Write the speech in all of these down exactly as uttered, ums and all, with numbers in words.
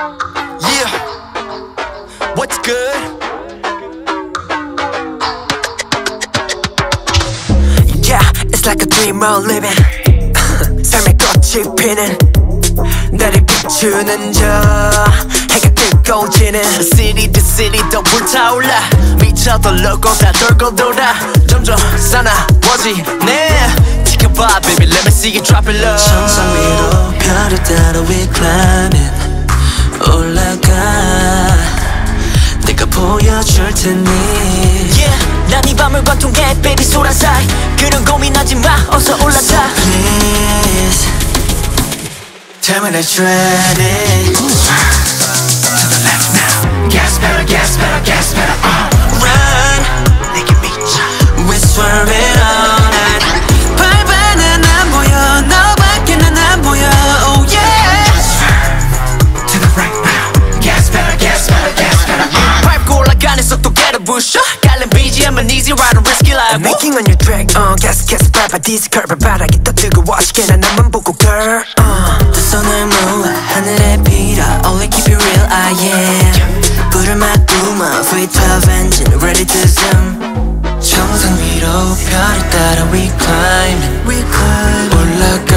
Yeah, what's good? Yeah, it's like a dream we're living. 삶의 꽃이 피는 나를 비추는 저 해가 뜨거워지는 City to city 더 불타올라 미쳐 돌고 다 돌고 돌아 점점 사나워지네 지켜봐 baby let me see you drop it low 천상 위로 별을 따라 we climbing 올라가 내가 보여줄 테니 Yeah 난 이 밤을 관통해 baby 소라사이 그런 고민하지 마 어서 올라타 So please tell me that you're ready To the left now Gas pedal, gas pedal, gas pedal uh. Run 내게 미쳐 We swerving all night 발바는 안 보여 너밖에는 안 보여 Oh yeah To the right now Gas pedal, gas pedal, gas pedal uh. 밟고 올라가는 속도 깨려부셔 깔린 비지엠은 easy ride a risky life I'm making on your track uh, gas gas 밟아 디스 curve 바닥이 더 뜨거워지게 난 나만 보고 girl uh. 두 손을 모아 하늘에 빌어 Only keep it real I am 불을 막 뿜어 V twelve engine ready to zoom 정상 위로 별을 따라 we climb we climb 올라가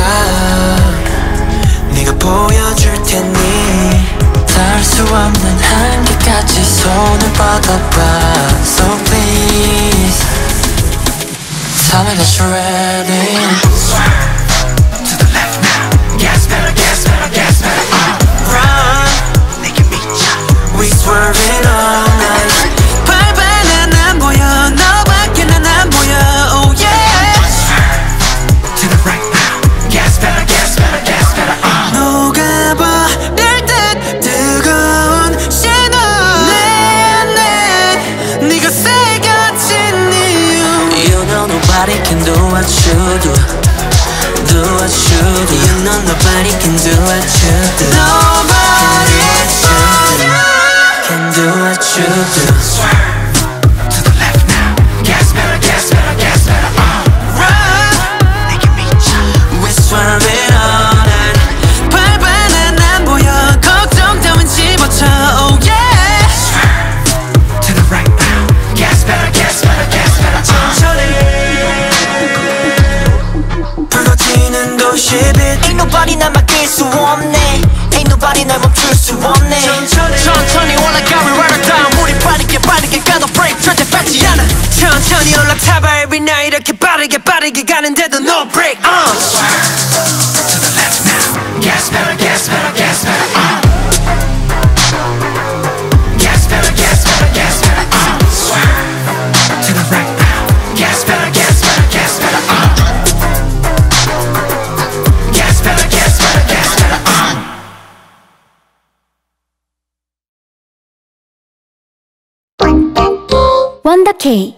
네가 보여줄 테니 닿을 수 없는 한계까지 손을 뻗어봐 So please tell me that you're ready To the left now Gas pedal, gas pedal, gas pedal uh. Run 내게 미쳐 We swerving all night 발바는 안 보여 너밖에는 안 보여 Oh yeah To the right now Gas pedal, gas pedal, gas pedal uh. 녹아버릴 듯 뜨거운 신호 내내 네가 새겨진 이유 You know nobody can do what you do Do what you do You know nobody can do what you do Nobody can do what you do Swerve to the left now Gas pedal, gas pedal, gas pedal uh. Run 내게 미쳐 We swerving all night 발바는 안 보여 걱정 따윈 집어쳐 Oh yeah Swerve to the right now Gas pedal, gas pedal, gas pedal 천천히 붉어지는 도시빛 Ain't nobody 날 막을 수 없네 Ain't nobody 날 멈출 수 없네 천천히 천천히 올라가 we ride it down 우리 빠르게 빠르게 가도 break 절대 밟지 않아 천천히 올라타봐 every night 이렇게 빠르게 빠르게 가는데도 no break uh. To the left now Gas pedal, gas pedal, gas pedal uh. Gas pedal, gas pedal, gas pedal uh. Swerve to the right now Gas pedal, gas pedal, gas pedal uh. Gas pedal, gas pedal, gas pedal uh. 원더케이